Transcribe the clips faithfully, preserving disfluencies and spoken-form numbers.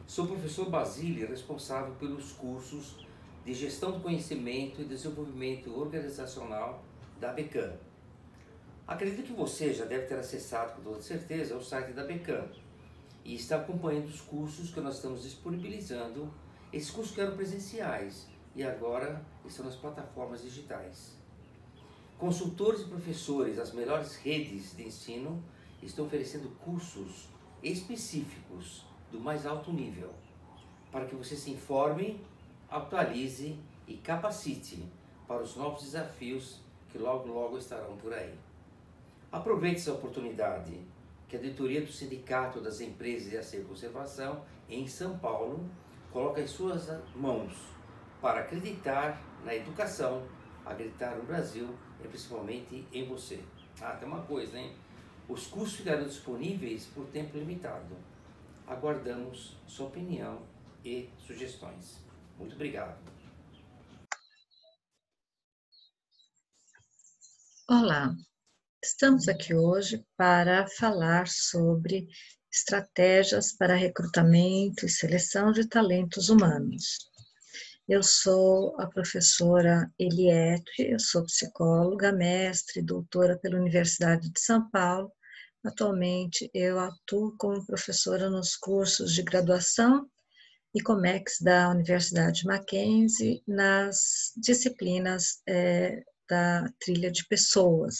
Sou o professor Basílio, responsável pelos cursos de Gestão do Conhecimento e Desenvolvimento Organizacional da Becam. Acredito que você já deve ter acessado com toda certeza o site da Becam e está acompanhando os cursos que nós estamos disponibilizando. Esses cursos que eram presenciais e agora estão nas plataformas digitais. Consultores e professores das melhores redes de ensino estão oferecendo cursos específicos do mais alto nível, para que você se informe, atualize e capacite para os novos desafios que logo logo estarão por aí. Aproveite essa oportunidade que a diretoria do Sindicato das Empresas de Acervo e Conservação em São Paulo coloca em suas mãos para acreditar na educação, acreditar no Brasil e principalmente em você. Ah, tem uma coisa, hein? Os cursos ficarão disponíveis por tempo limitado. Aguardamos sua opinião e sugestões. Muito obrigado. Olá, estamos aqui hoje para falar sobre estratégias para recrutamento e seleção de talentos humanos. Eu sou a professora Eliette, eu sou psicóloga, mestre, doutora pela Universidade de São Paulo. Atualmente eu atuo como professora nos cursos de graduação e Comex da Universidade Mackenzie nas disciplinas é, da trilha de pessoas.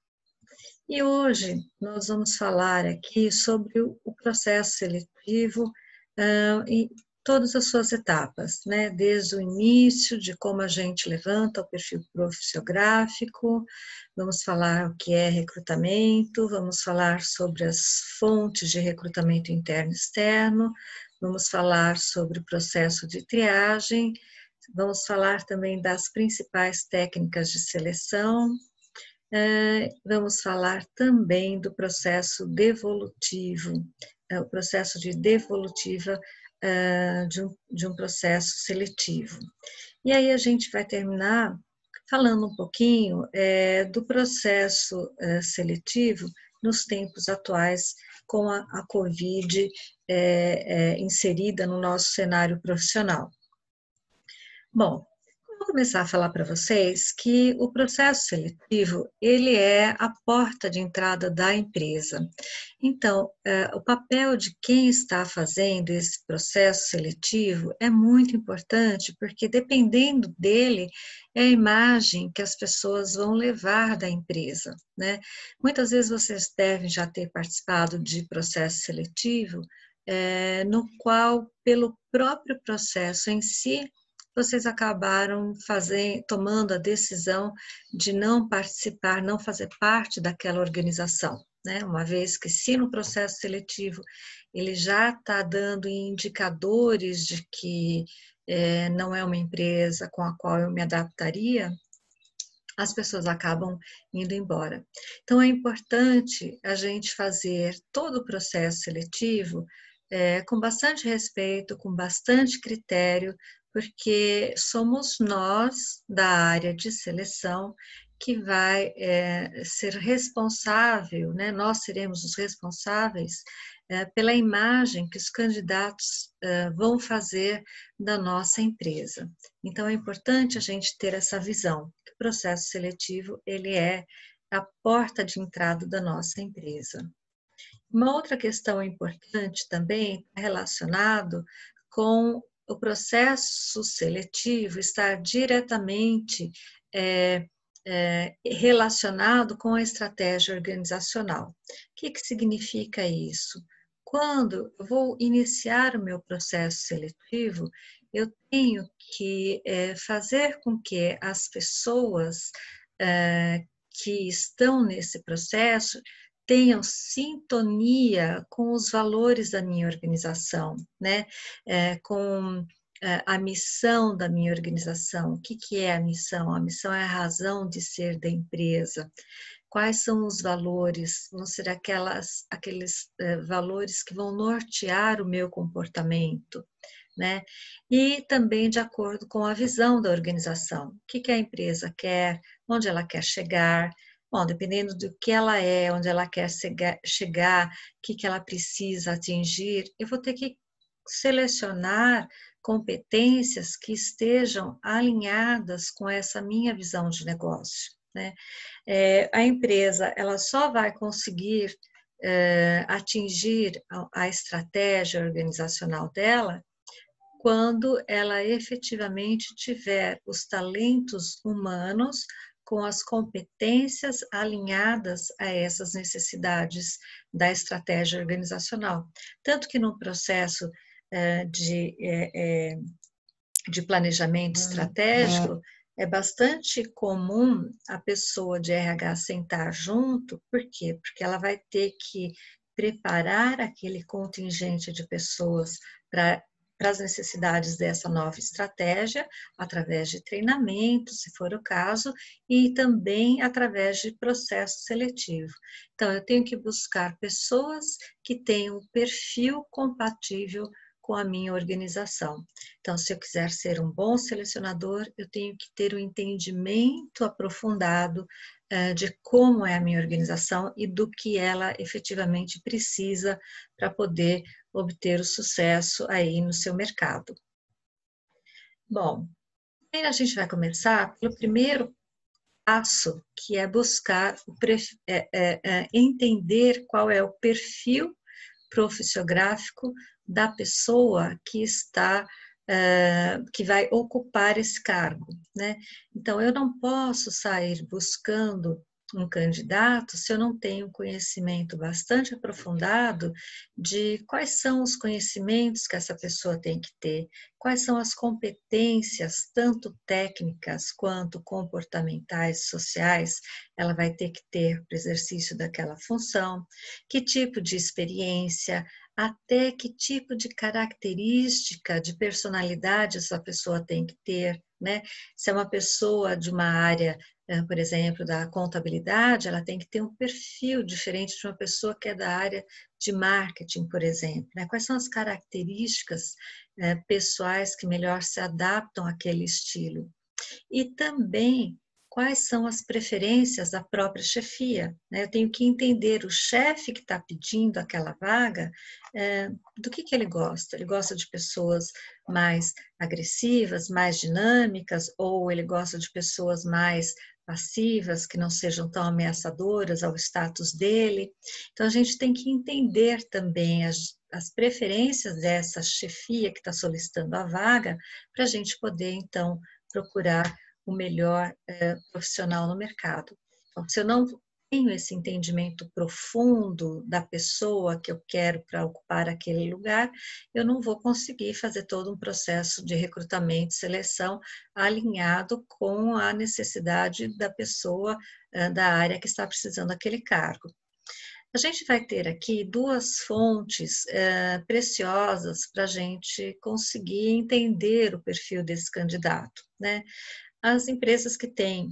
E hoje nós vamos falar aqui sobre o processo seletivo uh, e todas as suas etapas, né? Desde o início, de como a gente levanta o perfil profissiográfico, vamos falar o que é recrutamento, vamos falar sobre as fontes de recrutamento interno e externo, vamos falar sobre o processo de triagem, vamos falar também das principais técnicas de seleção. Vamos falar também do processo devolutivo, o processo de devolutiva de um, de um processo seletivo. E aí a gente vai terminar falando um pouquinho é, do processo é, seletivo nos tempos atuais com a, a Covid é, é, inserida no nosso cenário profissional. Bom, vou começar a falar para vocês que o processo seletivo, ele é a porta de entrada da empresa. Então, o papel de quem está fazendo esse processo seletivo é muito importante, porque dependendo dele, é a imagem que as pessoas vão levar da empresa, né? Muitas vezes vocês devem já ter participado de processo seletivo, é, no qual, pelo próprio processo em si, vocês acabaram fazendo, tomando a decisão de não participar, não fazer parte daquela organização, né? Uma vez que se no processo seletivo ele já está dando indicadores de que é, não é uma empresa com a qual eu me adaptaria, as pessoas acabam indo embora. Então é importante a gente fazer todo o processo seletivo é, com bastante respeito, com bastante critério, porque somos nós, da área de seleção, que vai é, ser responsável, né? Nós seremos os responsáveis é, pela imagem que os candidatos é, vão fazer da nossa empresa. Então, é importante a gente ter essa visão, que o processo seletivo, ele é a porta de entrada da nossa empresa. Uma outra questão importante também é relacionado com o processo seletivo estar diretamente é, é, relacionado com a estratégia organizacional. O que, que significa isso? Quando eu vou iniciar o meu processo seletivo, eu tenho que é, fazer com que as pessoas é, que estão nesse processo tenham sintonia com os valores da minha organização, né? É, com é, a missão da minha organização. O que, que é a missão? A missão é a razão de ser da empresa. Quais são os valores? Vão ser aquelas, aqueles é, valores que vão nortear o meu comportamento, né? E também de acordo com a visão da organização. O que, que a empresa quer? Onde ela quer chegar? Bom, dependendo do que ela é, onde ela quer chegar, o que, que ela precisa atingir, eu vou ter que selecionar competências que estejam alinhadas com essa minha visão de negócio, né? É, a empresa, ela só vai conseguir é, atingir a, a estratégia organizacional dela quando ela efetivamente tiver os talentos humanos com as competências alinhadas a essas necessidades da estratégia organizacional. Tanto que no processo eh, de, eh, de planejamento estratégico, é bastante comum a pessoa de R H sentar junto, por quê? Porque ela vai ter que preparar aquele contingente de pessoas para para as necessidades dessa nova estratégia, através de treinamento, se for o caso, e também através de processo seletivo. Então, eu tenho que buscar pessoas que tenham um perfil compatível com a minha organização. Então, se eu quiser ser um bom selecionador, eu tenho que ter um entendimento aprofundado uh, de como é a minha organização e do que ela efetivamente precisa para poder obter o sucesso aí no seu mercado. Bom, a gente vai começar pelo primeiro passo, que é buscar, o é, é, é, entender qual é o perfil profissiográfico da pessoa que está, uh, que vai ocupar esse cargo, né? Então, eu não posso sair buscando um candidato se eu não tenho conhecimento bastante aprofundado de quais são os conhecimentos que essa pessoa tem que ter, quais são as competências, tanto técnicas quanto comportamentais, sociais, ela vai ter que ter para o exercício daquela função, que tipo de experiência, até que tipo de característica de personalidade essa pessoa tem que ter, né? Se é uma pessoa de uma área, por exemplo, da contabilidade, ela tem que ter um perfil diferente de uma pessoa que é da área de marketing, por exemplo, né? Quais são as características é, pessoais que melhor se adaptam àquele estilo? E também quais são as preferências da própria chefia, né? Eu tenho que entender o chefe que está pedindo aquela vaga, é, do que, que ele gosta. Ele gosta de pessoas mais agressivas, mais dinâmicas, ou ele gosta de pessoas mais passivas, que não sejam tão ameaçadoras ao status dele. Então, a gente tem que entender também as, as preferências dessa chefia que está solicitando a vaga, para a gente poder, então, procurar o melhor eh, profissional no mercado. Então, se eu não tenho esse entendimento profundo da pessoa que eu quero para ocupar aquele lugar, eu não vou conseguir fazer todo um processo de recrutamento e seleção alinhado com a necessidade da pessoa eh, da área que está precisando daquele cargo. A gente vai ter aqui duas fontes eh, preciosas para a gente conseguir entender o perfil desse candidato, né? As empresas que têm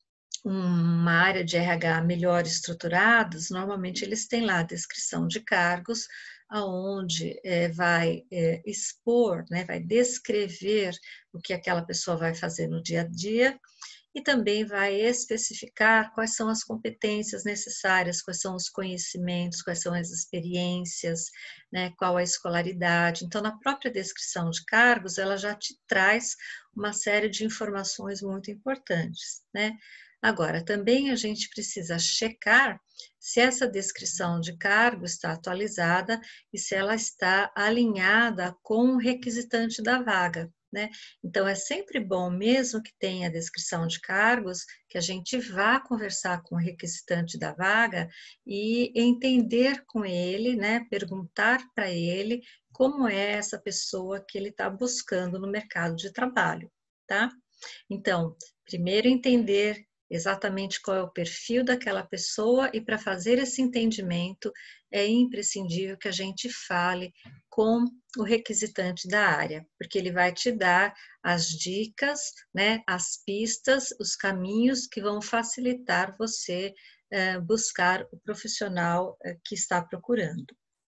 uma área de R H melhor estruturadas, normalmente eles têm lá a descrição de cargos, aonde é, vai é, expor, né, vai descrever o que aquela pessoa vai fazer no dia a dia, e também vai especificar quais são as competências necessárias, quais são os conhecimentos, quais são as experiências, né, qual a escolaridade. Então, na própria descrição de cargos, ela já te traz uma série de informações muito importantes, né? Agora, também a gente precisa checar se essa descrição de cargo está atualizada e se ela está alinhada com o requisitante da vaga, né? Então, é sempre bom, mesmo que tenha a descrição de cargos, que a gente vá conversar com o requisitante da vaga e entender com ele, né? Perguntar para ele como é essa pessoa que ele está buscando no mercado de trabalho, tá? Então, primeiro entender exatamente qual é o perfil daquela pessoa, e para fazer esse entendimento é imprescindível que a gente fale com o requisitante da área, porque ele vai te dar as dicas, né, as pistas, os caminhos que vão facilitar você eh, buscar o profissional eh, que está procurando.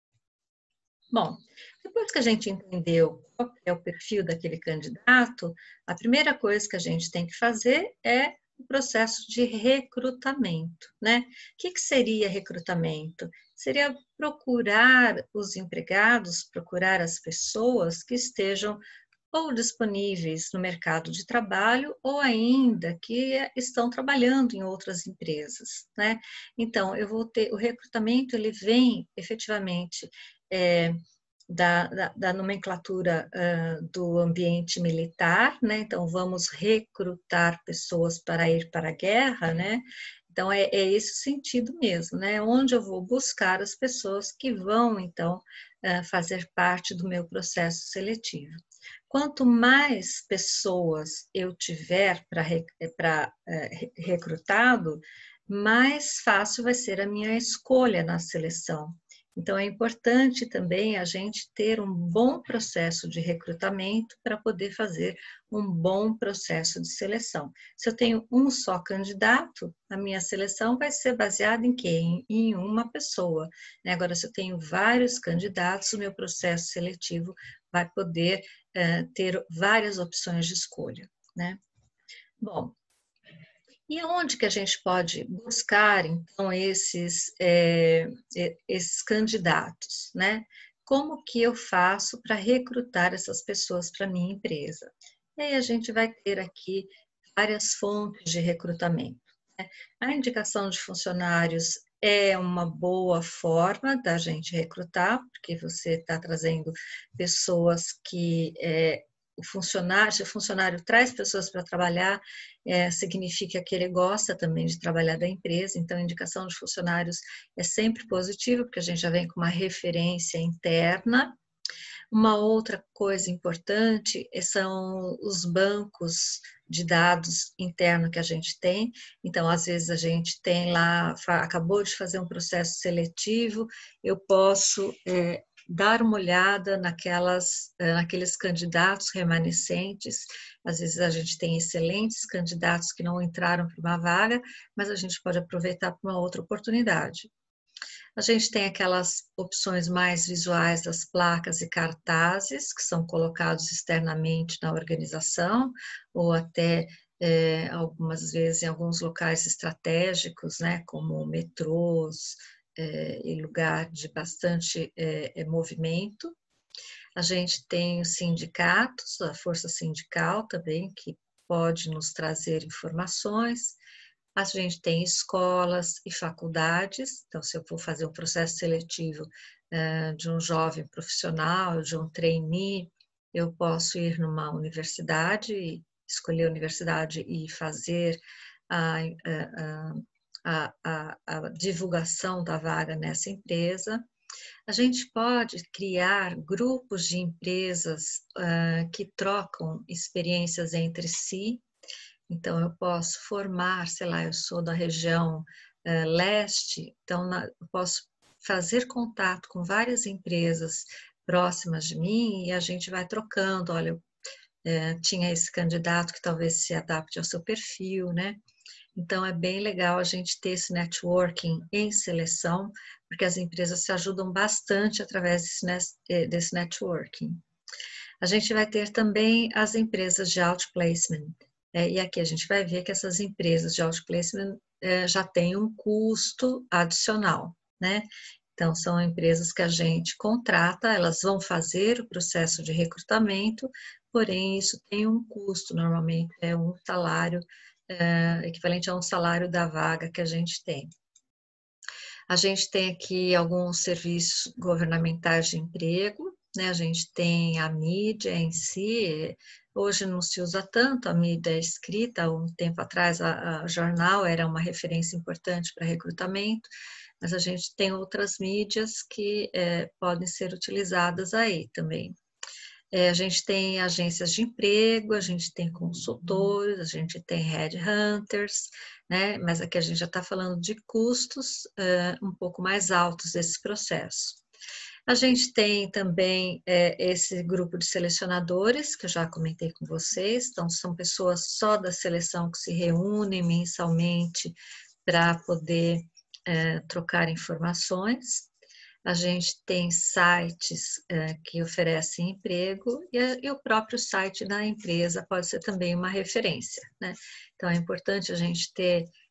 Bom, depois que a gente entendeu qual é o perfil daquele candidato, a primeira coisa que a gente tem que fazer é o processo de recrutamento, né? O que, que seria recrutamento? seria procurar os empregados, procurar as pessoas que estejam ou disponíveis no mercado de trabalho ou ainda que estão trabalhando em outras empresas, né? Então, eu vou ter, o recrutamento, ele vem efetivamente é, da, da, da nomenclatura uh, do ambiente militar, né? Então, vamos recrutar pessoas para ir para a guerra, né? Então, é, é esse o sentido mesmo, né? Onde eu vou buscar as pessoas que vão, então, uh, fazer parte do meu processo seletivo. Quanto mais pessoas eu tiver para uh, recrutado, mais fácil vai ser a minha escolha na seleção. Então, é importante também a gente ter um bom processo de recrutamento para poder fazer um bom processo de seleção. Se eu tenho um só candidato, a minha seleção vai ser baseada em quê? Em, em uma pessoa. Né? Agora, se eu tenho vários candidatos, o meu processo seletivo vai poder uh, ter várias opções de escolha. Né? Bom, e aonde que a gente pode buscar, então, esses, é, esses candidatos, né? Como que eu faço para recrutar essas pessoas para a minha empresa? E aí a gente vai ter aqui várias fontes de recrutamento. Né? A indicação de funcionários é uma boa forma da gente recrutar, porque você está trazendo pessoas que... É, o funcionário, se o funcionário traz pessoas para trabalhar, é, significa que ele gosta também de trabalhar da empresa, então a indicação de funcionários é sempre positiva, porque a gente já vem com uma referência interna. Uma outra coisa importante são os bancos de dados internos que a gente tem, então às vezes a gente tem lá, acabou de fazer um processo seletivo, eu posso... É, dar uma olhada naquelas, naqueles candidatos remanescentes. Às vezes a gente tem excelentes candidatos que não entraram para uma vaga, mas a gente pode aproveitar para uma outra oportunidade. A gente tem aquelas opções mais visuais das placas e cartazes, que são colocados externamente na organização, ou até é, algumas vezes em alguns locais estratégicos, né, como metrôs, É, em lugar de bastante é, é, movimento. A gente tem os sindicatos, a força sindical também, que pode nos trazer informações. A gente tem escolas e faculdades, então se eu for fazer um processo seletivo é, de um jovem profissional, de um trainee, eu posso ir numa universidade, escolher a universidade e fazer a, a, a A, a, a divulgação da vaga nessa empresa. A gente pode criar grupos de empresas uh, que trocam experiências entre si. Então, eu posso formar, sei lá, eu sou da região uh, leste, então na, eu posso fazer contato com várias empresas próximas de mim e a gente vai trocando. Olha, eu uh, tinha esse candidato que talvez se adapte ao seu perfil, né? Então, é bem legal a gente ter esse networking em seleção, porque as empresas se ajudam bastante através desse, desse networking. A gente vai ter também as empresas de outplacement, é, e aqui a gente vai ver que essas empresas de outplacement é, já têm um custo adicional, né? Então, são empresas que a gente contrata, elas vão fazer o processo de recrutamento, porém, isso tem um custo, normalmente é um salário É, equivalente a um salário da vaga que a gente tem. A gente tem aqui alguns serviços governamentais de emprego, né? A gente tem a mídia em si, hoje não se usa tanto a mídia escrita, um tempo atrás a, a jornal era uma referência importante para recrutamento, mas a gente tem outras mídias que é, podem ser utilizadas aí também. É, a gente tem agências de emprego, a gente tem consultores, a gente tem headhunters, né? Mas aqui a gente já está falando de custos uh, um pouco mais altos desse processo. A gente tem também é, esse grupo de selecionadores, que eu já comentei com vocês, então são pessoas só da seleção que se reúnem mensalmente para poder é, trocar informações. A gente tem sites é, que oferecem emprego e, e o próprio site da empresa pode ser também uma referência, né? Então, é importante a gente ter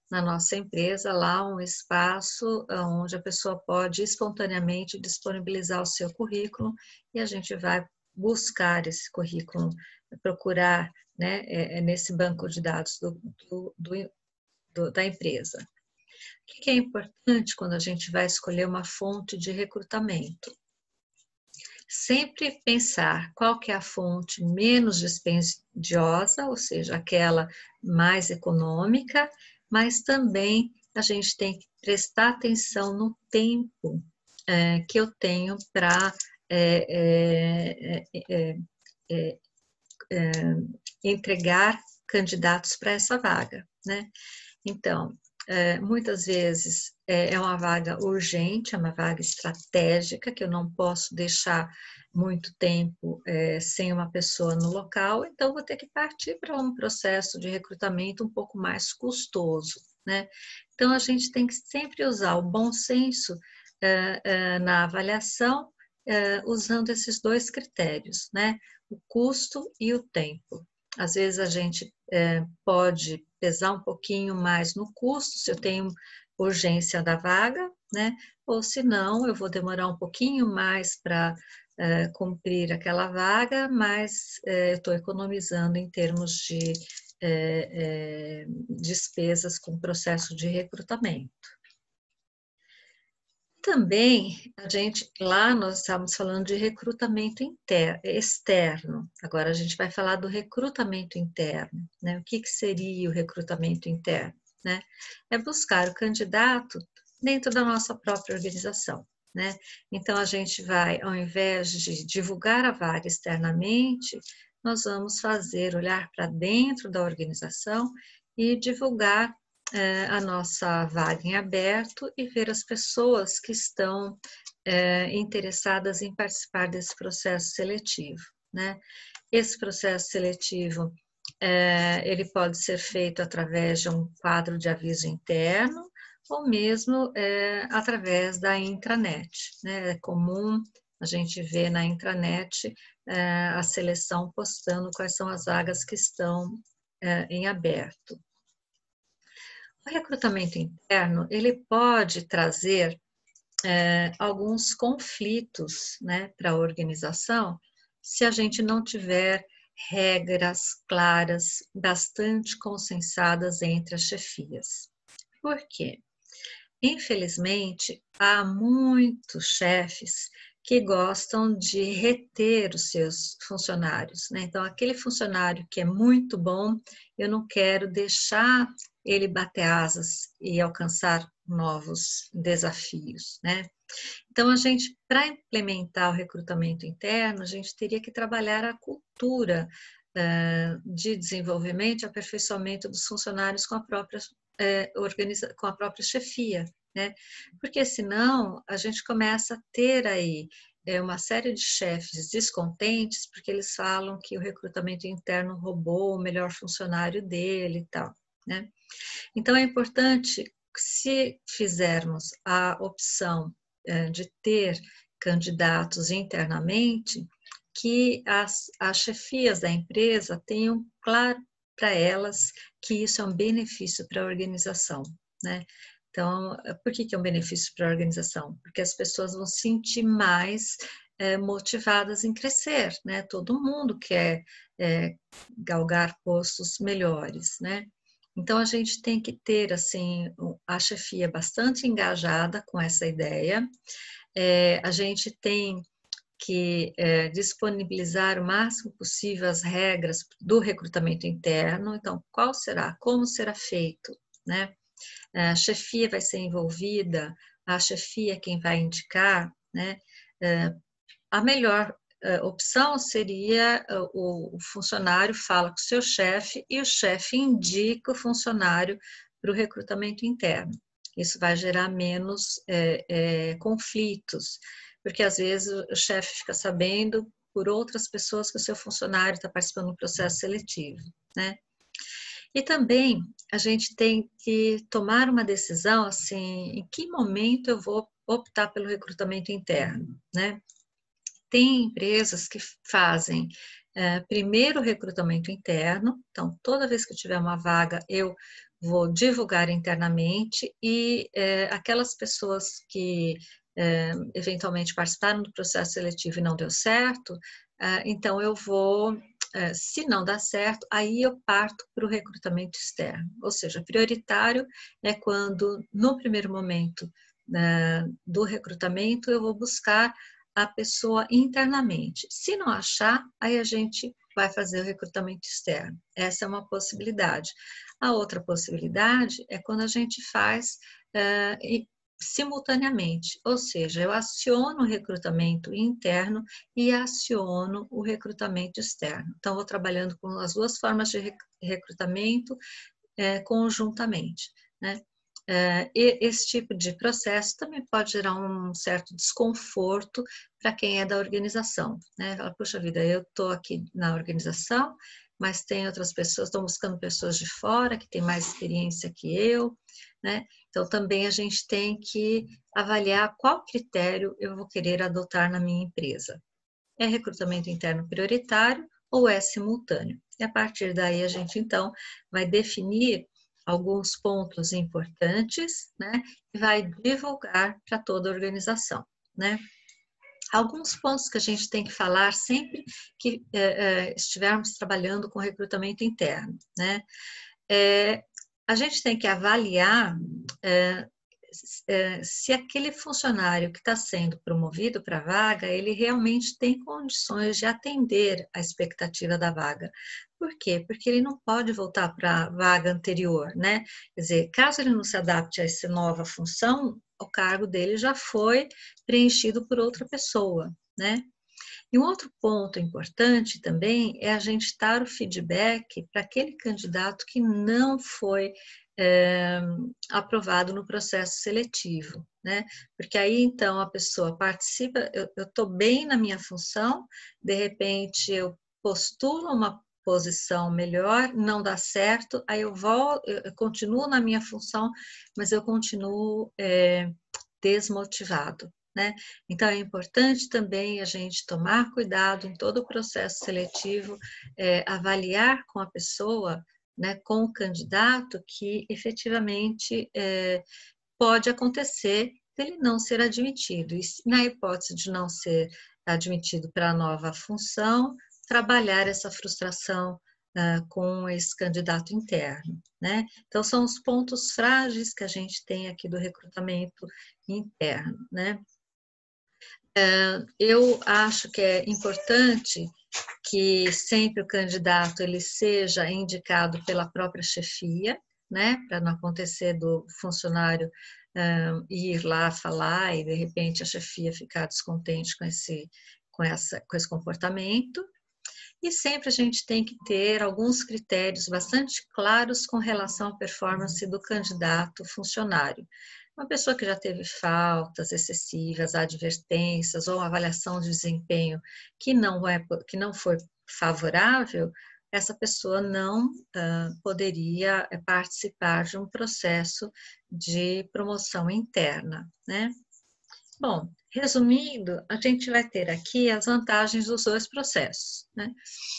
na nossa empresa lá um espaço onde a pessoa pode espontaneamente disponibilizar o seu currículo e a gente vai buscar esse currículo, procurar, né, é, nesse banco de dados do, do, do, do, da empresa. O que é importante quando a gente vai escolher uma fonte de recrutamento? Sempre pensar qual que é a fonte menos dispendiosa, ou seja, aquela mais econômica, mas também a gente tem que prestar atenção no tempo é, que eu tenho para é, é, é, é, é, entregar candidatos para essa vaga, né? Então, é, muitas vezes é, é uma vaga urgente, é uma vaga estratégica, que eu não posso deixar muito tempo é, sem uma pessoa no local, então vou ter que partir para um processo de recrutamento um pouco mais custoso, né? Então, a gente tem que sempre usar o bom senso é, é, na avaliação, é, usando esses dois critérios, né? O custo e o tempo. Às vezes a gente é, pode pesar um pouquinho mais no custo, se eu tenho urgência da vaga, né? Ou se não, eu vou demorar um pouquinho mais para é, cumprir aquela vaga, mas é, eu estou economizando em termos de é, é, despesas com o processo de recrutamento. Também, a gente, lá nós estávamos falando de recrutamento interno, externo, agora a gente vai falar do recrutamento interno, né? O que, que seria o recrutamento interno, né? É buscar o candidato dentro da nossa própria organização, né? Então, a gente vai, ao invés de divulgar a vaga externamente, nós vamos fazer, olhar para dentro da organização e divulgar a nossa vaga em aberto e ver as pessoas que estão é, interessadas em participar desse processo seletivo, né? Esse processo seletivo, é, ele pode ser feito através de um quadro de aviso interno ou mesmo é, através da intranet, né? É comum a gente ver na intranet é, a seleção postando quais são as vagas que estão é, em aberto. O recrutamento interno, ele pode trazer é, alguns conflitos, né, para a organização, se a gente não tiver regras claras, bastante consensadas entre as chefias. Por quê? Infelizmente, há muitos chefes que gostam de reter os seus funcionários, né? Então, aquele funcionário que é muito bom, eu não quero deixar ele bater asas e alcançar novos desafios, né? Então, a gente, para implementar o recrutamento interno, a gente teria que trabalhar a cultura uh, de desenvolvimento e aperfeiçoamento dos funcionários com a própria, uh, organiza com a própria chefia, né? Porque senão a gente começa a ter aí é, uma série de chefes descontentes porque eles falam que o recrutamento interno roubou o melhor funcionário dele e tal, né? Então, é importante, se fizermos a opção de ter candidatos internamente, que as, as chefias da empresa tenham claro para elas que isso é um benefício para a organização, né? Então, por que que é um benefício para a organização? Porque as pessoas vão se sentir mais é, motivadas em crescer, né? Todo mundo quer é, galgar postos melhores, né? Então, a gente tem que ter, assim, a chefia bastante engajada com essa ideia. É, a gente tem que é, disponibilizar o máximo possível as regras do recrutamento interno. Então, qual será? Como será feito, né? A chefia vai ser envolvida, a chefia é quem vai indicar, né? É, a melhor Uh, opção seria uh, o, o funcionário fala com o seu chefe e o chefe indica o funcionário para o recrutamento interno. Isso vai gerar menos é, é, conflitos, porque às vezes o chefe fica sabendo por outras pessoas que o seu funcionário está participando do processo seletivo, né? E também a gente tem que tomar uma decisão, assim, em que momento eu vou optar pelo recrutamento interno, né? Tem empresas que fazem é, primeiro o recrutamento interno, então toda vez que eu tiver uma vaga, eu vou divulgar internamente e é, aquelas pessoas que é, eventualmente participaram do processo seletivo e não deu certo, é, então eu vou, é, se não dá certo, aí eu parto para o recrutamento externo. Ou seja, prioritário é quando, no primeiro momento né, do recrutamento, eu vou buscar a pessoa internamente. Se não achar, aí a gente vai fazer o recrutamento externo. Essa é uma possibilidade. A outra possibilidade é quando a gente faz uh, simultaneamente, ou seja, eu aciono o recrutamento interno e aciono o recrutamento externo. Então, vou trabalhando com as duas formas de recrutamento uh, conjuntamente, né? Uh, e esse tipo de processo também pode gerar um certo desconforto para quem é da organização, né? Fala, puxa vida, eu estou aqui na organização, mas tem outras pessoas, estão buscando pessoas de fora que têm mais experiência que eu, né? Então, também a gente tem que avaliar qual critério eu vou querer adotar na minha empresa. É recrutamento interno prioritário ou é simultâneo? E a partir daí a gente, então, vai definir alguns pontos importantes, né? E vai divulgar para toda a organização, né? Alguns pontos que a gente tem que falar sempre que é, é, estivermos trabalhando com recrutamento interno, né? É, a gente tem que avaliar é, é, se aquele funcionário que está sendo promovido para a vaga, ele realmente tem condições de atender a expectativa da vaga. Por quê? Porque ele não pode voltar para a vaga anterior, né? Quer dizer, caso ele não se adapte a essa nova função, o cargo dele já foi preenchido por outra pessoa, né? E um outro ponto importante também é a gente dar o feedback para aquele candidato que não foi é, aprovado no processo seletivo, né? Porque aí então a pessoa participa, eu estou bem na minha função, de repente eu postulo uma posição melhor, não dá certo, aí eu volto, eu continuo na minha função, mas eu continuo é, desmotivado. Né? Então, é importante também a gente tomar cuidado em todo o processo seletivo, é, avaliar com a pessoa, né, com o candidato, que efetivamente é, pode acontecer dele não ser admitido. E na hipótese de não ser admitido para a nova função, trabalhar essa frustração Uh, com esse candidato interno, né? Então, são os pontos frágeis que a gente tem aqui do recrutamento interno, né? Uh, eu acho que é importante que sempre o candidato ele seja indicado pela própria chefia, né? Para não acontecer do funcionário uh, ir lá falar e, de repente, a chefia ficar descontente com esse, com essa, com esse comportamento. E sempre a gente tem que ter alguns critérios bastante claros com relação à performance do candidato funcionário. Uma pessoa que já teve faltas excessivas, advertências ou avaliação de desempenho que não, é, que não foi favorável, essa pessoa não uh, poderia participar de um processo de promoção interna, né? Bom, resumindo, a gente vai ter aqui as vantagens dos dois processos, né?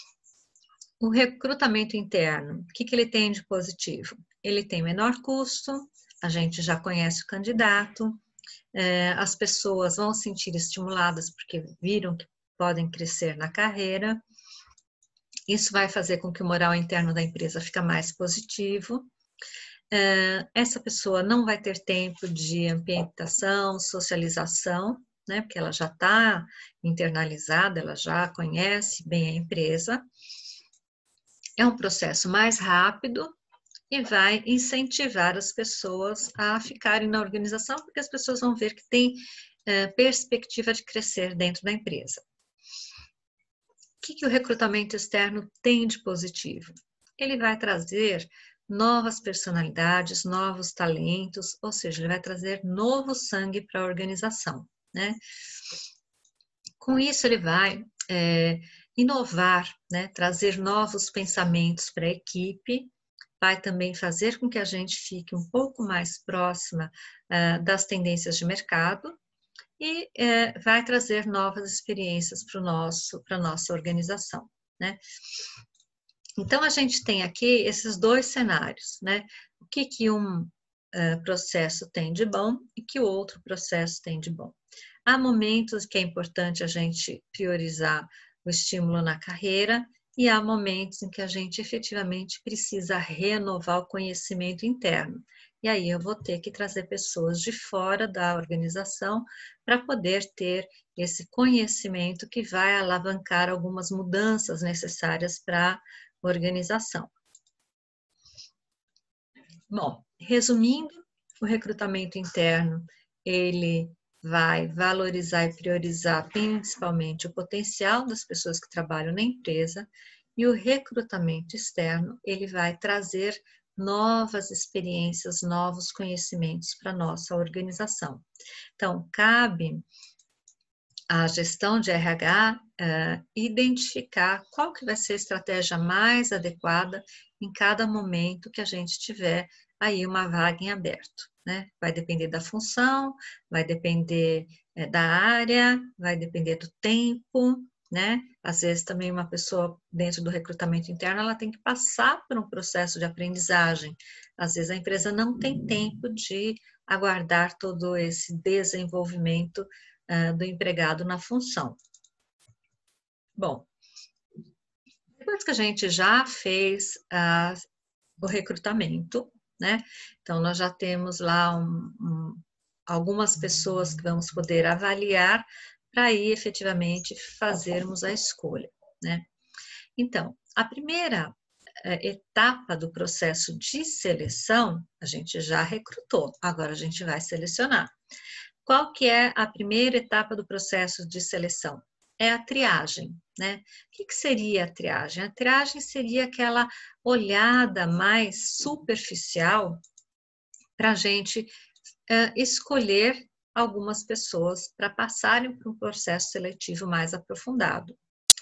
O recrutamento interno, o que, que ele tem de positivo? Ele tem menor custo, a gente já conhece o candidato, é, as pessoas vão se sentir estimuladas porque viram que podem crescer na carreira, isso vai fazer com que o moral interno da empresa fique mais positivo. Essa pessoa não vai ter tempo de ambientação, socialização, né, porque ela já está internalizada, ela já conhece bem a empresa. É um processo mais rápido e vai incentivar as pessoas a ficarem na organização, porque as pessoas vão ver que tem é, perspectiva de crescer dentro da empresa. O que, que o recrutamento externo tem de positivo? Ele vai trazer novas personalidades, novos talentos, ou seja, ele vai trazer novo sangue para a organização, né? Com isso, ele vai é, inovar, né? Trazer novos pensamentos para a equipe, vai também fazer com que a gente fique um pouco mais próxima uh, das tendências de mercado e uh, vai trazer novas experiências para o nosso, para a nossa organização, né? Então, a gente tem aqui esses dois cenários, né? que, que um uh, processo tem de bom e que o outro processo tem de bom. Há momentos que é importante a gente priorizar o estímulo na carreira e há momentos em que a gente efetivamente precisa renovar o conhecimento interno. E aí eu vou ter que trazer pessoas de fora da organização para poder ter esse conhecimento que vai alavancar algumas mudanças necessárias para a organização. Bom, resumindo, o recrutamento interno, ele vai valorizar e priorizar principalmente o potencial das pessoas que trabalham na empresa, e o recrutamento externo, ele vai trazer novas experiências, novos conhecimentos para a nossa organização. Então, cabe à gestão de R H uh, identificar qual que vai ser a estratégia mais adequada em cada momento que a gente tiver aí uma vaga em aberto, né? Vai depender da função, vai depender é, da área, vai depender do tempo, né? Às vezes também uma pessoa dentro do recrutamento interno, ela tem que passar por um processo de aprendizagem. Às vezes a empresa não tem tempo de aguardar todo esse desenvolvimento uh, do empregado na função. Bom, depois que a gente já fez uh, o recrutamento, né? Então, nós já temos lá um, um, algumas pessoas que vamos poder avaliar para aí efetivamente fazermos a escolha, né? Então, a primeira eh, etapa do processo de seleção, a gente já recrutou, agora a gente vai selecionar. Qual que é a primeira etapa do processo de seleção? É a triagem, né? O que, que seria a triagem? A triagem seria aquela olhada mais superficial para a gente uh, escolher algumas pessoas para passarem por um processo seletivo mais aprofundado.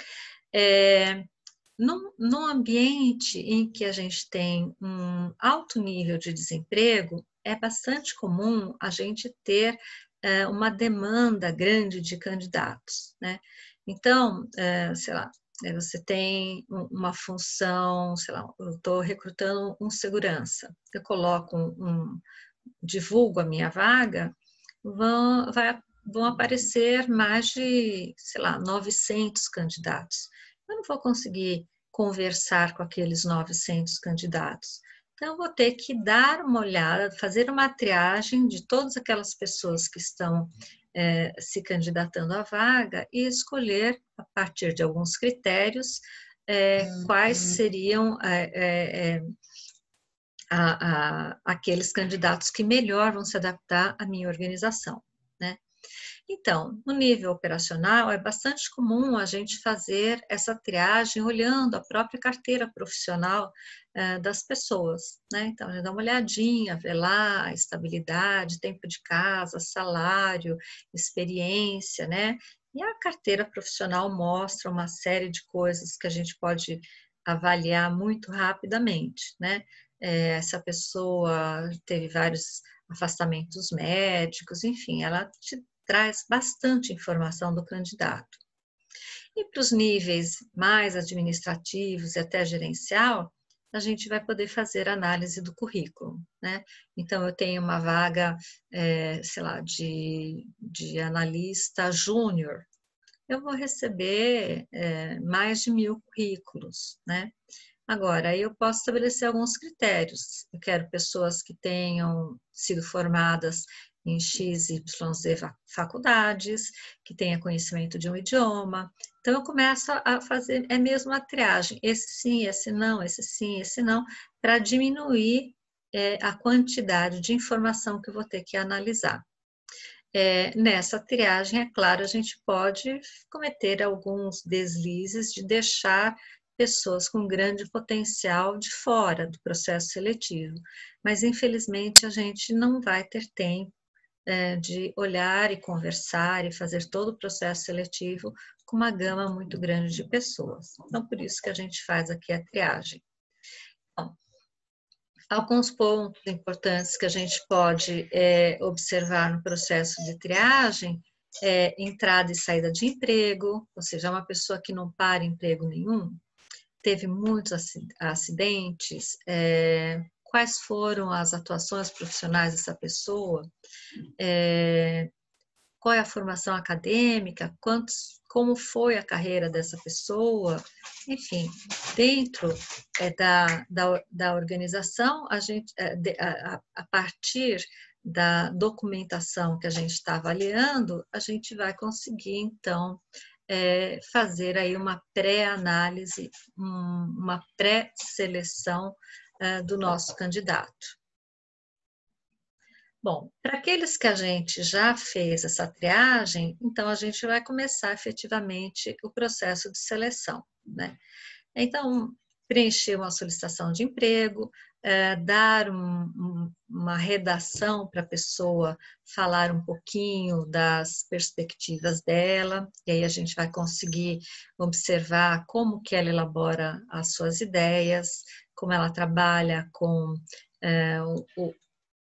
É, num, num ambiente em que a gente tem um alto nível de desemprego, é bastante comum a gente ter uh, uma demanda grande de candidatos, né? Então, uh, sei lá, você tem uma função, sei lá, eu estou recrutando um segurança, eu coloco um, um divulgo a minha vaga, vão, vai, vão aparecer mais de, sei lá, novecentos candidatos. Eu não vou conseguir conversar com aqueles novecentos candidatos. Então, eu vou ter que dar uma olhada, fazer uma triagem de todas aquelas pessoas que estão é, se candidatando à vaga e escolher, a partir de alguns critérios, é, quais seriam é, é, a, a, aqueles candidatos que melhor vão se adaptar à minha organização, né? Então, no nível operacional, é bastante comum a gente fazer essa triagem olhando a própria carteira profissional eh, das pessoas, né? Então, a gente dá uma olhadinha, vê lá a estabilidade, tempo de casa, salário, experiência, né? E a carteira profissional mostra uma série de coisas que a gente pode avaliar muito rapidamente, né? Eh, essa pessoa teve vários afastamentos médicos, enfim, ela te traz bastante informação do candidato. E para os níveis mais administrativos e até gerencial, a gente vai poder fazer análise do currículo, né? Então, eu tenho uma vaga, é, sei lá, de, de analista júnior, eu vou receber é, mais de mil currículos, né? Agora, eu posso estabelecer alguns critérios. Eu quero pessoas que tenham sido formadas em X Y Z faculdades, que tenha conhecimento de um idioma. Então, eu começo a fazer, é mesmo a triagem, esse sim, esse não, esse sim, esse não, para diminuir é, a quantidade de informação que eu vou ter que analisar. É, nessa triagem, é claro, a gente pode cometer alguns deslizes de deixar pessoas com grande potencial de fora do processo seletivo, mas infelizmente a gente não vai ter tempo é, de olhar e conversar e fazer todo o processo seletivo com uma gama muito grande de pessoas. Então, por isso que a gente faz aqui a triagem. Bom, alguns pontos importantes que a gente pode é, observar no processo de triagem é entrada e saída de emprego, ou seja, uma pessoa que não para emprego nenhum, teve muitos acidentes, é, quais foram as atuações profissionais dessa pessoa, é, qual é a formação acadêmica, quantos, como foi a carreira dessa pessoa, enfim, dentro é, da, da, da organização, a, gente, é, de, a, a partir da documentação que a gente está avaliando, a gente vai conseguir, então, é, fazer aí uma pré-análise, um, uma pré-seleção é, do nosso candidato. Bom, para aqueles que a gente já fez essa triagem, então a gente vai começar efetivamente o processo de seleção, né? Então, preencher uma solicitação de emprego, é, dar um, um, uma redação para a pessoa falar um pouquinho das perspectivas dela, e aí a gente vai conseguir observar como que ela elabora as suas ideias, como ela trabalha com é, o, o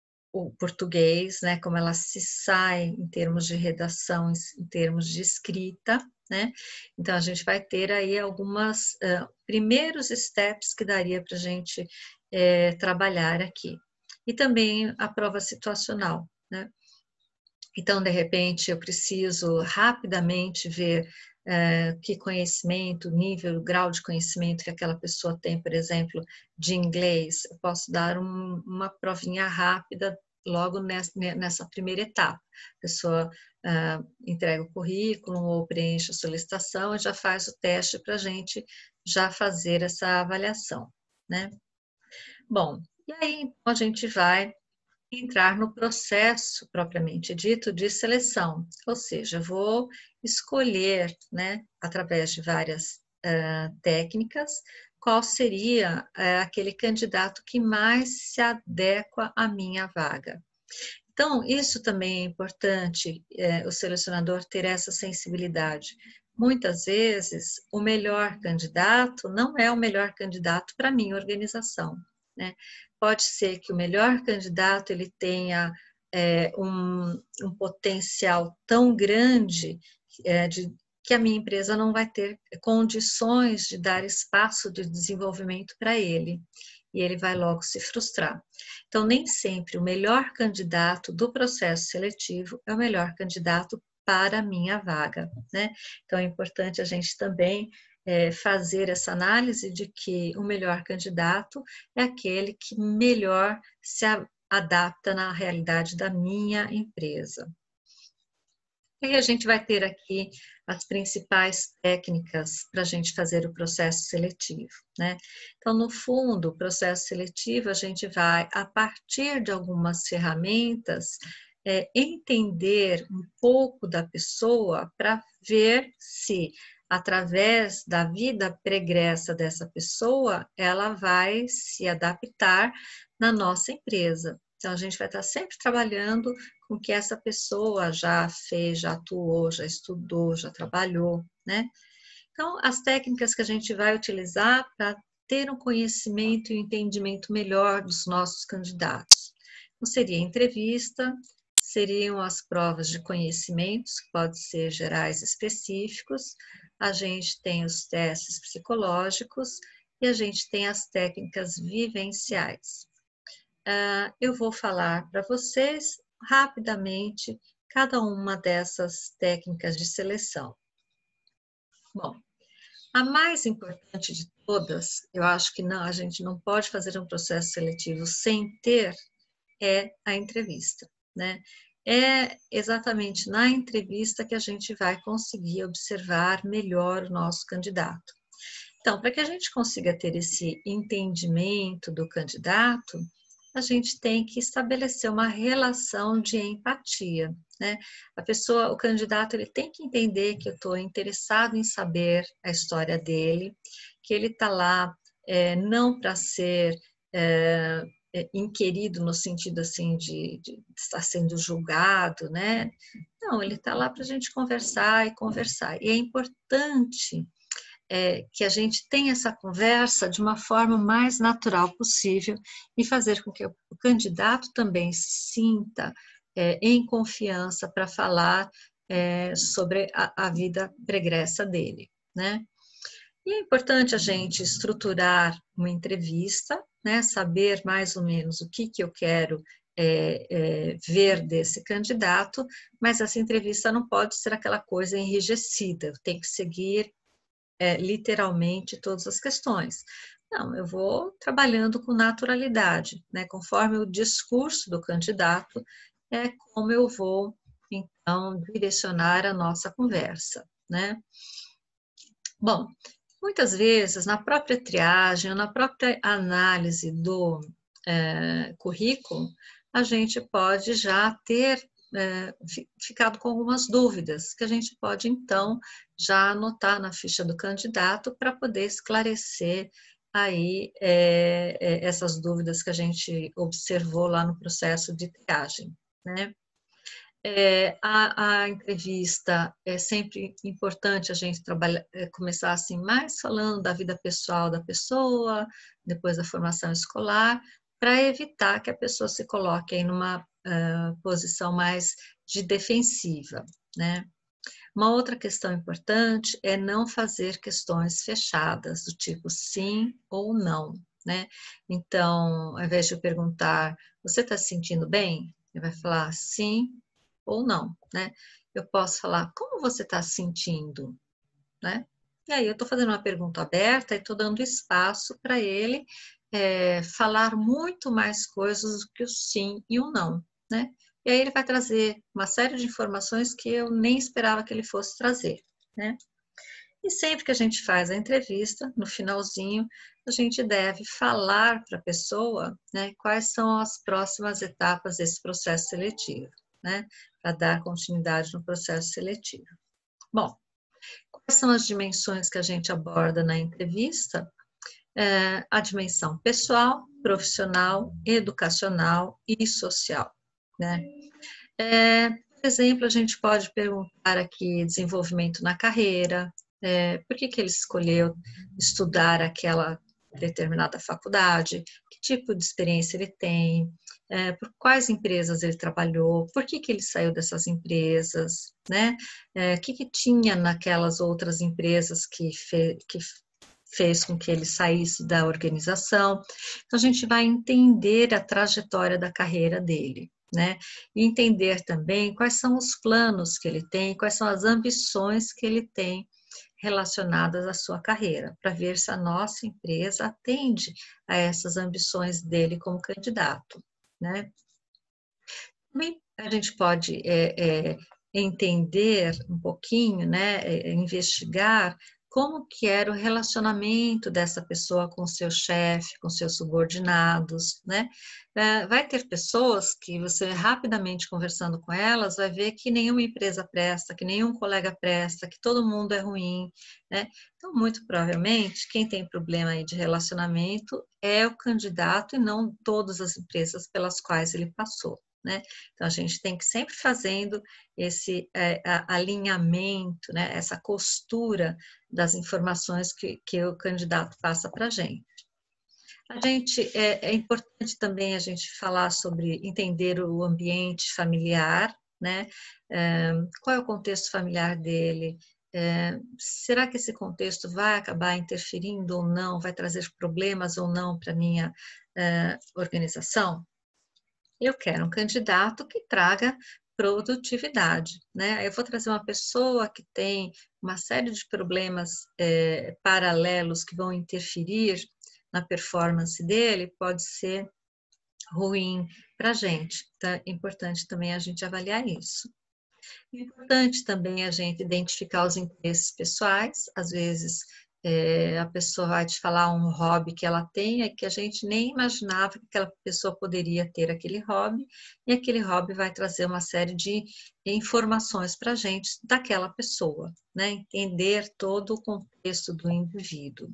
o português, né, como ela se sai em termos de redação, em termos de escrita, né, então a gente vai ter aí algumas uh, primeiros steps que daria para a gente é, trabalhar aqui. E também a prova situacional, né, então de repente eu preciso rapidamente ver uh, que conhecimento, nível, grau de conhecimento que aquela pessoa tem, por exemplo, de inglês, eu posso dar um, uma provinha rápida logo nessa primeira etapa. A pessoa uh, entrega o currículo ou preenche a solicitação e já faz o teste para a gente já fazer essa avaliação, né? Bom, e aí a gente vai entrar no processo propriamente dito de seleção, ou seja, vou escolher, né, através de várias uh, técnicas, qual seria uh, aquele candidato que mais se adequa à minha vaga. Então, isso também é importante, uh, o selecionador ter essa sensibilidade. Muitas vezes, o melhor candidato não é o melhor candidato para a minha organização, né? Pode ser que o melhor candidato ele tenha é, um, um potencial tão grande é, de, que a minha empresa não vai ter condições de dar espaço de desenvolvimento para ele, e ele vai logo se frustrar. Então, nem sempre o melhor candidato do processo seletivo é o melhor candidato para a minha vaga, né? Então, é importante a gente também É, fazer essa análise de que o melhor candidato é aquele que melhor se a, adapta na realidade da minha empresa. E a gente vai ter aqui as principais técnicas para a gente fazer o processo seletivo, né? Então, no fundo, o processo seletivo a gente vai, a partir de algumas ferramentas, é, entender um pouco da pessoa para ver se através da vida pregressa dessa pessoa, ela vai se adaptar na nossa empresa. Então, a gente vai estar sempre trabalhando com o que essa pessoa já fez, já atuou, já estudou, já trabalhou, né? Então, as técnicas que a gente vai utilizar para ter um conhecimento e um entendimento melhor dos nossos candidatos. Então, seria entrevista, seriam as provas de conhecimentos, que podem ser gerais e específicos, a gente tem os testes psicológicos e a gente tem as técnicas vivenciais. Uh, eu vou falar para vocês rapidamente cada uma dessas técnicas de seleção. Bom, a mais importante de todas, eu acho que não, a gente não pode fazer um processo seletivo sem ter, é a entrevista, né? É exatamente na entrevista que a gente vai conseguir observar melhor o nosso candidato. Então, para que a gente consiga ter esse entendimento do candidato, a gente tem que estabelecer uma relação de empatia, né? A pessoa, o candidato, ele tem que entender que eu estou interessado em saber a história dele, que ele está lá é, não para ser é, inquirido no sentido assim de, de estar sendo julgado, né? Não, ele está lá para a gente conversar e conversar. E é importante é, que a gente tenha essa conversa de uma forma mais natural possível e fazer com que o candidato também se sinta é, em confiança para falar é, sobre a, a vida pregressa dele, né? E é importante a gente estruturar uma entrevista, né, saber mais ou menos o que, que eu quero é, é, ver desse candidato, mas essa entrevista não pode ser aquela coisa enrijecida, tem que seguir é, literalmente todas as questões. Não, eu vou trabalhando com naturalidade, né, conforme o discurso do candidato, é como eu vou, então, direcionar a nossa conversa, né. Bom, muitas vezes, na própria triagem, na própria análise do é, currículo, a gente pode já ter é, ficado com algumas dúvidas, que a gente pode, então, já anotar na ficha do candidato para poder esclarecer aí é, é, essas dúvidas que a gente observou lá no processo de triagem, né? É, a, a entrevista é sempre importante a gente trabalhar, é, começar assim, mais falando da vida pessoal da pessoa, depois da formação escolar, para evitar que a pessoa se coloque em uma uh, posição mais de defensiva, né? Uma outra questão importante é não fazer questões fechadas, do tipo sim ou não, né? Então, ao invés de eu perguntar, você está se sentindo bem? Ele vai falar sim ou não, né? Eu posso falar, como você está se sentindo, né? E aí eu estou fazendo uma pergunta aberta e estou dando espaço para ele é, falar muito mais coisas do que o sim e o não, né? E aí ele vai trazer uma série de informações que eu nem esperava que ele fosse trazer, né? E sempre que a gente faz a entrevista, no finalzinho, a gente deve falar para a pessoa, né, quais são as próximas etapas desse processo seletivo, né, para dar continuidade no processo seletivo. Bom, quais são as dimensões que a gente aborda na entrevista? É, a dimensão pessoal, profissional, educacional e social, né? É, por exemplo, a gente pode perguntar aqui desenvolvimento na carreira, é, por que que ele escolheu estudar aquela determinada faculdade, que tipo de experiência ele tem, é, por quais empresas ele trabalhou, por que que ele saiu dessas empresas, né? É, o que que tinha naquelas outras empresas que, fe, que fez com que ele saísse da organização. Então, a gente vai entender a trajetória da carreira dele, né? E entender também quais são os planos que ele tem, quais são as ambições que ele tem relacionadas à sua carreira, para ver se a nossa empresa atende a essas ambições dele como candidato, né? Também a gente pode é, é, entender um pouquinho, né, é, investigar como que era o relacionamento dessa pessoa com seu chefe, com seus subordinados, né? Vai ter pessoas que você rapidamente conversando com elas vai ver que nenhuma empresa presta, que nenhum colega presta, que todo mundo é ruim, né? Então, muito provavelmente, quem tem problema aí de relacionamento é o candidato e não todas as empresas pelas quais ele passou, né? Então, a gente tem que sempre fazendo esse é, alinhamento, né? Essa costura das informações que, que o candidato passa para a gente. A gente, é, é importante também a gente falar sobre entender o ambiente familiar, né? É, qual é o contexto familiar dele? É, será que esse contexto vai acabar interferindo ou não, vai trazer problemas ou não para a minha é, organização? Eu quero um candidato que traga produtividade, né? Eu vou trazer uma pessoa que tem uma série de problemas é, paralelos que vão interferir na performance dele, pode ser ruim para a gente. Então, é importante também a gente avaliar isso. É importante também a gente identificar os interesses pessoais, às vezes é, a pessoa vai te falar um hobby que ela tem, é que a gente nem imaginava que aquela pessoa poderia ter aquele hobby, e aquele hobby vai trazer uma série de informações para a gente daquela pessoa, né? Entender todo o contexto do indivíduo.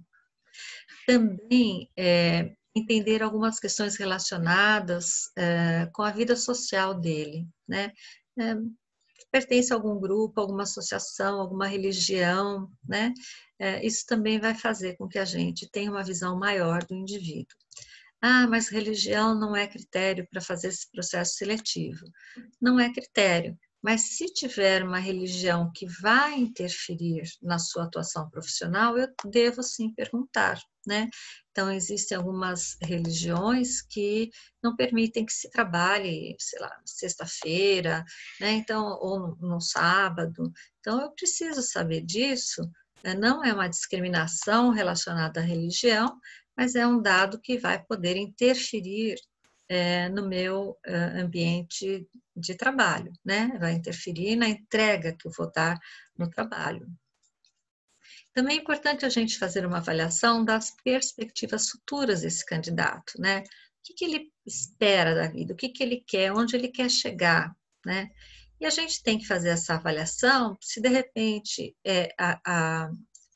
Também é, entender algumas questões relacionadas é, com a vida social dele, né? É, pertence a algum grupo, alguma associação, alguma religião, né? É, isso também vai fazer com que a gente tenha uma visão maior do indivíduo. Ah, mas religião não é critério para fazer esse processo seletivo. Não é critério, Mas se tiver uma religião que vai interferir na sua atuação profissional, eu devo sim perguntar, né? Então, existem algumas religiões que não permitem que se trabalhe, sei lá, sexta-feira, né? Então, ou no sábado. Então, eu preciso saber disso. Não é uma discriminação relacionada à religião, mas é um dado que vai poder interferir é, no meu é, ambiente de trabalho, né? Vai interferir na entrega que eu vou dar no trabalho. Também é importante a gente fazer uma avaliação das perspectivas futuras desse candidato, né? O que, que ele espera da vida, o que, que ele quer, onde ele quer chegar, né? E a gente tem que fazer essa avaliação se de repente é, a, a,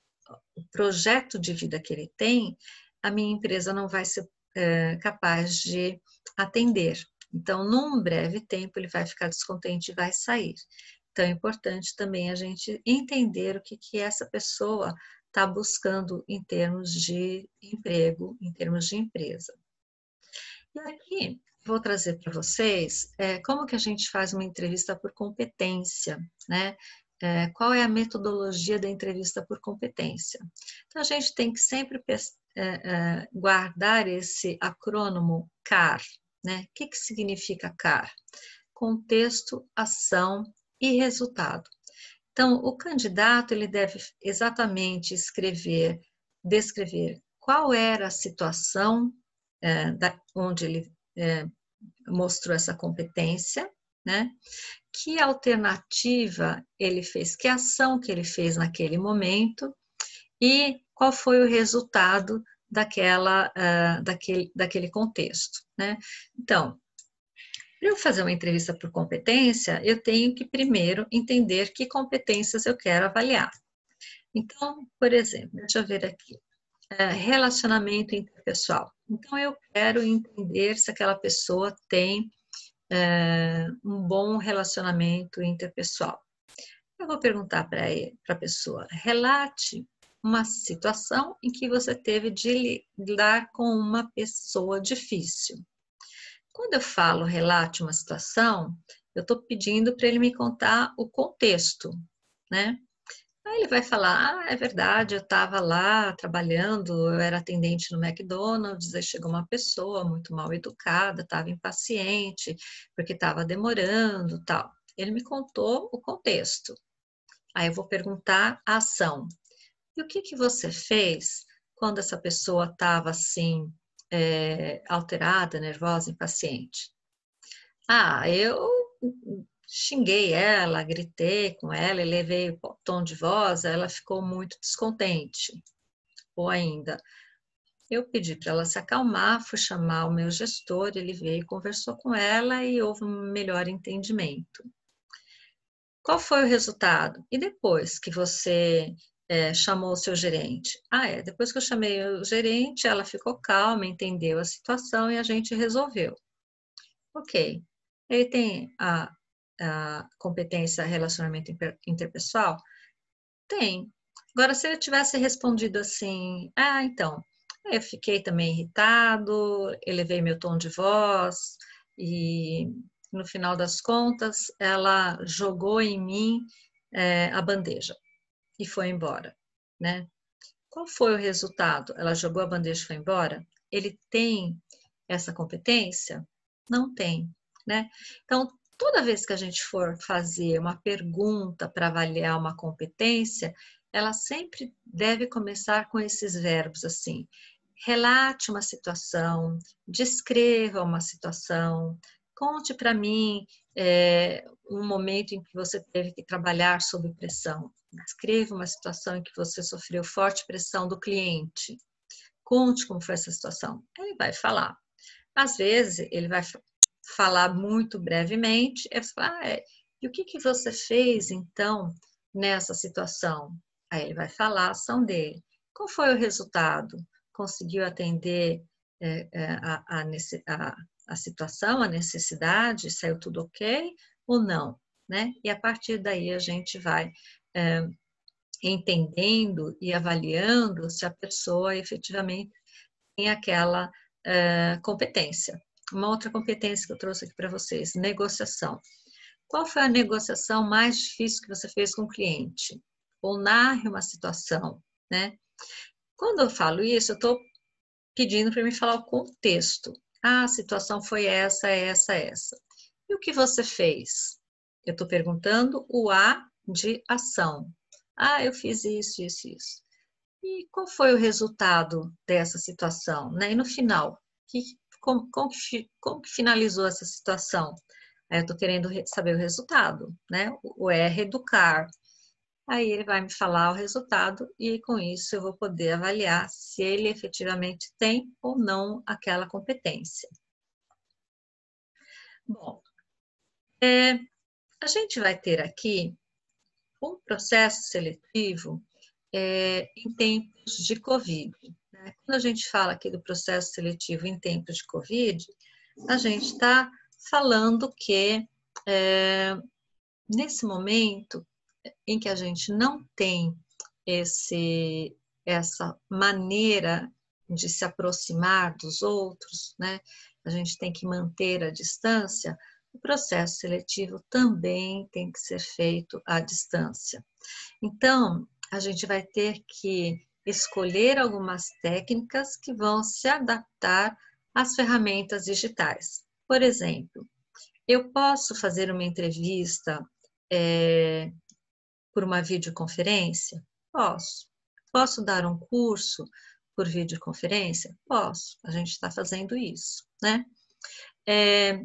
o projeto de vida que ele tem, a minha empresa não vai ser é, capaz de atender. Então, num breve tempo, ele vai ficar descontente e vai sair. Então, é importante também a gente entender o que, que essa pessoa está buscando em termos de emprego, em termos de empresa. E aqui, vou trazer para vocês é, como que a gente faz uma entrevista por competência, né? É, qual é a metodologia da entrevista por competência? Então, a gente tem que sempre é, é, guardar esse acrônimo C A R, né? O que, que significa C A R? Contexto, ação e resultado. Então, o candidato ele deve exatamente escrever, descrever qual era a situação é, da, onde ele é, mostrou essa competência, né? Que alternativa ele fez, que ação que ele fez naquele momento e qual foi o resultado daquela, uh, daquele, daquele contexto, né? Então, para eu fazer uma entrevista por competência, eu tenho que primeiro entender que competências eu quero avaliar. Então, por exemplo, deixa eu ver aqui, é, relacionamento interpessoal. Então, eu quero entender se aquela pessoa tem é, um bom relacionamento interpessoal. Eu vou perguntar para a pessoa, relate uma situação em que você teve de lidar com uma pessoa difícil. Quando eu falo relate uma situação, eu estou pedindo para ele me contar o contexto, né? Aí ele vai falar, ah, é verdade, eu estava lá trabalhando, eu era atendente no McDonald's, aí chegou uma pessoa muito mal educada, estava impaciente, porque estava demorando, tal. Ele me contou o contexto. Aí eu vou perguntar a ação. E o que, que você fez quando essa pessoa estava assim, é, alterada, nervosa, impaciente? Ah, eu xinguei ela, gritei com ela, elevei o tom de voz, ela ficou muito descontente. Ou ainda, eu pedi para ela se acalmar, fui chamar o meu gestor, ele veio, conversou com ela e houve um melhor entendimento. Qual foi o resultado? E depois que você é, chamou o seu gerente? Ah, é, depois que eu chamei o gerente, ela ficou calma, entendeu a situação e a gente resolveu. Ok. Ele tem a, a competência relacionamento interpessoal? Tem. Agora, se ele tivesse respondido assim, ah, então, eu fiquei também irritado, elevei meu tom de voz e no final das contas ela jogou em mim é, a bandeja e foi embora, né? Qual foi o resultado? Ela jogou a bandeja e foi embora? Ele tem essa competência? Não tem, né? Então, toda vez que a gente for fazer uma pergunta para avaliar uma competência, ela sempre deve começar com esses verbos assim: relate uma situação, descreva uma situação, conte para mim é, um momento em que você teve que trabalhar sob pressão. Descreva uma situação em que você sofreu forte pressão do cliente. Conte como foi essa situação. Ele vai falar. Às vezes, ele vai falar muito brevemente. É falar, ah, é, e o que, que você fez, então, nessa situação? Aí ele vai falar a ação dele. Qual foi o resultado? Conseguiu atender é, é, a, a, a, a situação, a necessidade? Saiu tudo ok ou não? Né? E a partir daí a gente vai é, entendendo e avaliando se a pessoa efetivamente tem aquela é, competência. Uma outra competência que eu trouxe aqui para vocês, negociação. qual foi a negociação mais difícil que você fez com o cliente? Ou narre uma situação, né? Quando eu falo isso, eu estou pedindo para me falar o contexto. Ah, a situação foi essa, essa, essa. E o que você fez? Eu estou perguntando o A de ação. Ah, eu fiz isso, isso, isso. E qual foi o resultado dessa situação, né? E no final, que, como, como, que, como que finalizou essa situação? Aí eu estou querendo saber o resultado, né? O R, educar. Aí ele vai me falar o resultado e com isso eu vou poder avaliar se ele efetivamente tem ou não aquela competência. Bom, é, a gente vai ter aqui um processo seletivo é, em tempos de Covid. Né? Quando a gente fala aqui do processo seletivo em tempos de Covid, a gente está falando que é, nesse momento em que a gente não tem esse, essa maneira de se aproximar dos outros, né? A gente tem que manter a distância, o processo seletivo também tem que ser feito à distância. Então, a gente vai ter que escolher algumas técnicas que vão se adaptar às ferramentas digitais. Por exemplo, eu posso fazer uma entrevista é, por uma videoconferência? Posso. Posso dar um curso por videoconferência? Posso. A gente está fazendo isso, né? É,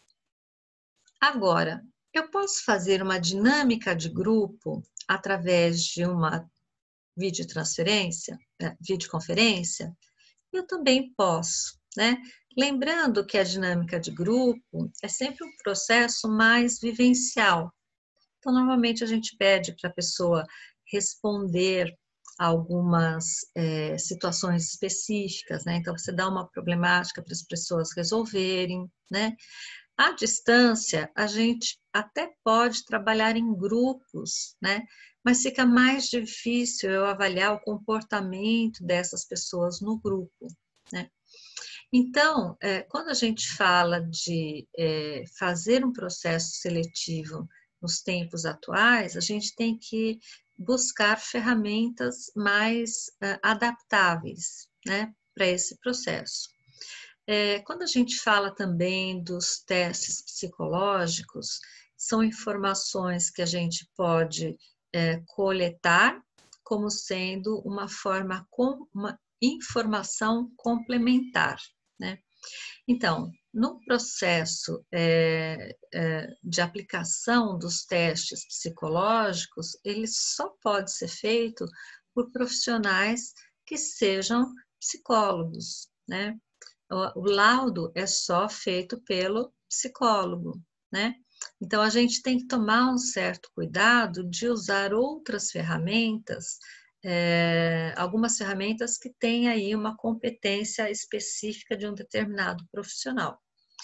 agora, eu posso fazer uma dinâmica de grupo através de uma videotransferência, é, videoconferência? Eu também posso, né? Lembrando que a dinâmica de grupo é sempre um processo mais vivencial. Então, normalmente a gente pede para a pessoa responder algumas é, situações específicas, né? Então, você dá uma problemática para as pessoas resolverem, né? À distância, a gente até pode trabalhar em grupos, né? Mas fica mais difícil eu avaliar o comportamento dessas pessoas no grupo, né? Então, é, quando a gente fala de é, fazer um processo seletivo nos tempos atuais, a gente tem que buscar ferramentas mais uh, adaptáveis, né, para esse processo. É, quando a gente fala também dos testes psicológicos, são informações que a gente pode é, coletar como sendo uma forma, com, uma informação complementar, né? Então, no processo é, é, de aplicação dos testes psicológicos, ele só pode ser feito por profissionais que sejam psicólogos, né? O, o laudo é só feito pelo psicólogo, né? Então, a gente tem que tomar um certo cuidado de usar outras ferramentas, é, algumas ferramentas que têm aí uma competência específica de um determinado profissional.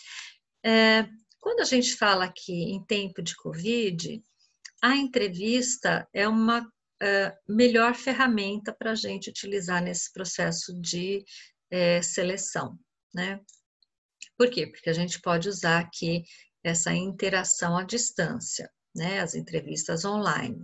É, quando a gente fala aqui em tempo de Covid, a entrevista é uma é, melhor ferramenta para a gente utilizar nesse processo de é, seleção, né? Por quê? Porque a gente pode usar aqui essa interação à distância, né? As entrevistas online.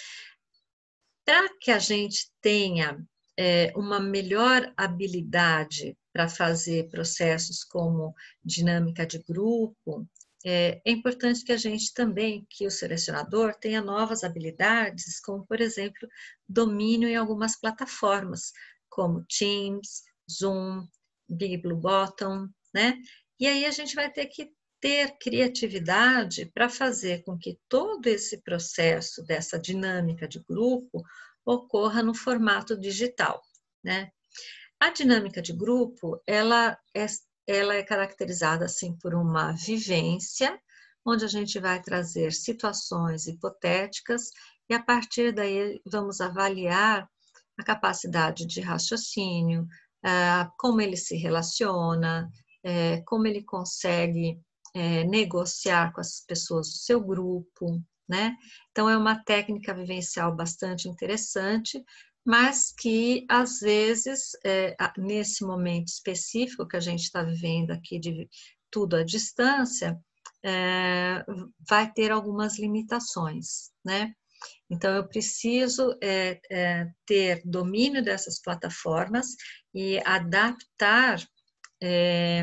Para que a gente tenha é, uma melhor habilidade para fazer processos como dinâmica de grupo, é, é importante que a gente também, que o selecionador tenha novas habilidades, como, por exemplo, domínio em algumas plataformas, como Teams, Zoom, Big Blue Button, né? E aí a gente vai ter que ter criatividade para fazer com que todo esse processo dessa dinâmica de grupo ocorra no formato digital, né? A dinâmica de grupo, ela é, ela é caracterizada assim por uma vivência, onde a gente vai trazer situações hipotéticas e a partir daí vamos avaliar a capacidade de raciocínio, como ele se relaciona, como ele consegue é, negociar com as pessoas do seu grupo, né? Então, é uma técnica vivencial bastante interessante, mas que, às vezes, é, nesse momento específico que a gente está vivendo aqui de tudo à distância, é, vai ter algumas limitações, né? Então, eu preciso é, é, ter domínio dessas plataformas e adaptar é,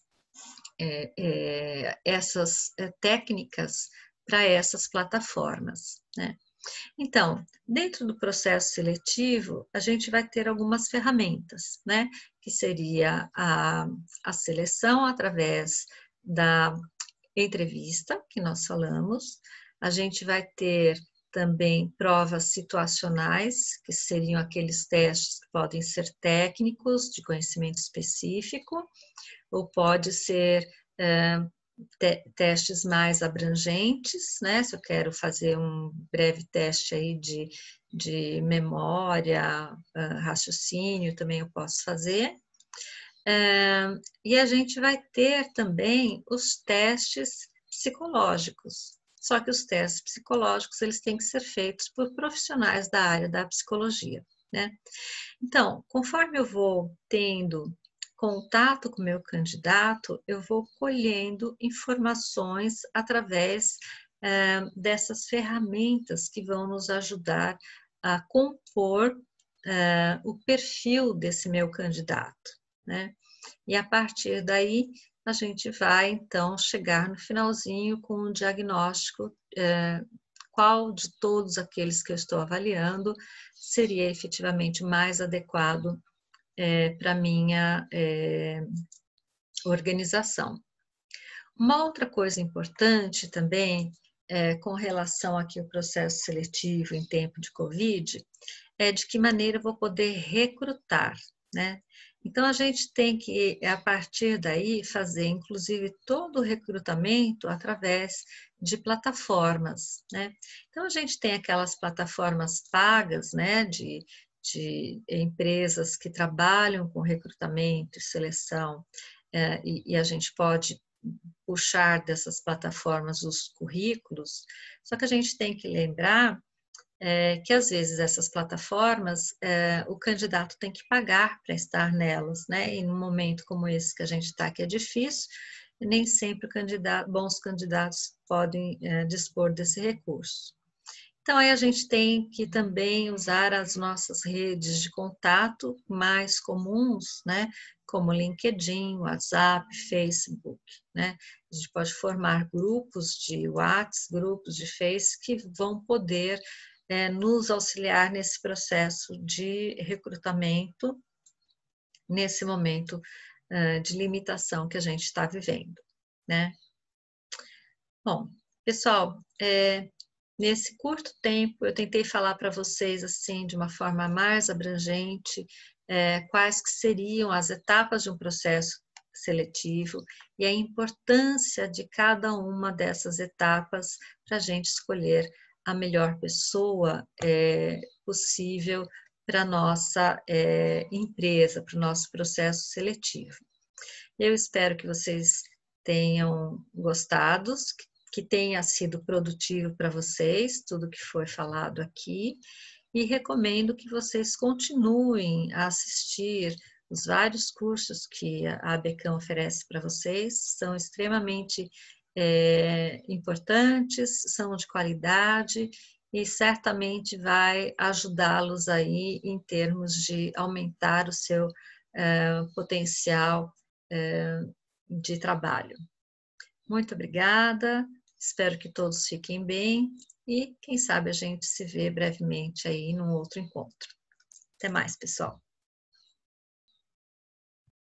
é, é, essas é, técnicas para essas plataformas, né? Então, dentro do processo seletivo, a gente vai ter algumas ferramentas, né? Que seria a, a seleção através da entrevista, que nós falamos. A gente vai ter também provas situacionais, que seriam aqueles testes que podem ser técnicos, de conhecimento específico, ou pode ser é, te testes mais abrangentes, né? Se eu quero fazer um breve teste aí de, de memória, uh, raciocínio, também eu posso fazer. Uh, e a gente vai ter também os testes psicológicos. Só que os testes psicológicos, eles têm que ser feitos por profissionais da área da psicologia, né? Então, conforme eu vou tendo contato com o meu candidato, eu vou colhendo informações através é, dessas ferramentas que vão nos ajudar a compor é, o perfil desse meu candidato, né? E a partir daí, a gente vai, então, chegar no finalzinho com um diagnóstico, é, qual de todos aqueles que eu estou avaliando seria efetivamente mais adequado é, para a minha é, organização. Uma outra coisa importante também, é, com relação aqui ao processo seletivo em tempo de Covid, é de que maneira eu vou poder recrutar, né? Então, a gente tem que, a partir daí, fazer, inclusive, todo o recrutamento através de plataformas, né? Então, a gente tem aquelas plataformas pagas, né, de, de empresas que trabalham com recrutamento e seleção, é, e, e a gente pode puxar dessas plataformas os currículos, só que a gente tem que lembrar é, que às vezes essas plataformas, é, o candidato tem que pagar para estar nelas, né? E num momento como esse que a gente está, que é difícil, nem sempre candidato, bons candidatos podem é, dispor desse recurso. Então, aí a gente tem que também usar as nossas redes de contato mais comuns, né? Como LinkedIn, WhatsApp, Facebook, né? A gente pode formar grupos de WhatsApp, grupos de Face, que vão poder é, nos auxiliar nesse processo de recrutamento, nesse momento uh, de limitação que a gente está vivendo, né? Bom, pessoal, é, nesse curto tempo eu tentei falar para vocês assim de uma forma mais abrangente é, quais que seriam as etapas de um processo seletivo e a importância de cada uma dessas etapas para a gente escolher a melhor pessoa é, possível para a nossa é, empresa, para o nosso processo seletivo. Eu espero que vocês tenham gostado, que tenha sido produtivo para vocês, tudo que foi falado aqui, e recomendo que vocês continuem a assistir os vários cursos que a ABECAM oferece para vocês, são extremamente é, importantes, são de qualidade e certamente vai ajudá-los aí em termos de aumentar o seu é, potencial é, de trabalho. Muito obrigada, espero que todos fiquem bem e quem sabe a gente se vê brevemente aí num outro encontro. Até mais, pessoal.